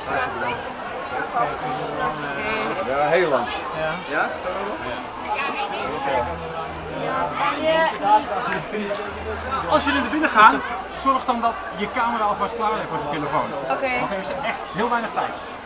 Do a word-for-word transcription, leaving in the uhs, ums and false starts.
Hartstikke bedankt. Ja, heel lang. Ja? Ja, is het wel? Ja. Als jullie er binnen gaan, zorg dan dat je camera alvast klaar ligt voor je telefoon. Oké. Want er is echt heel weinig tijd.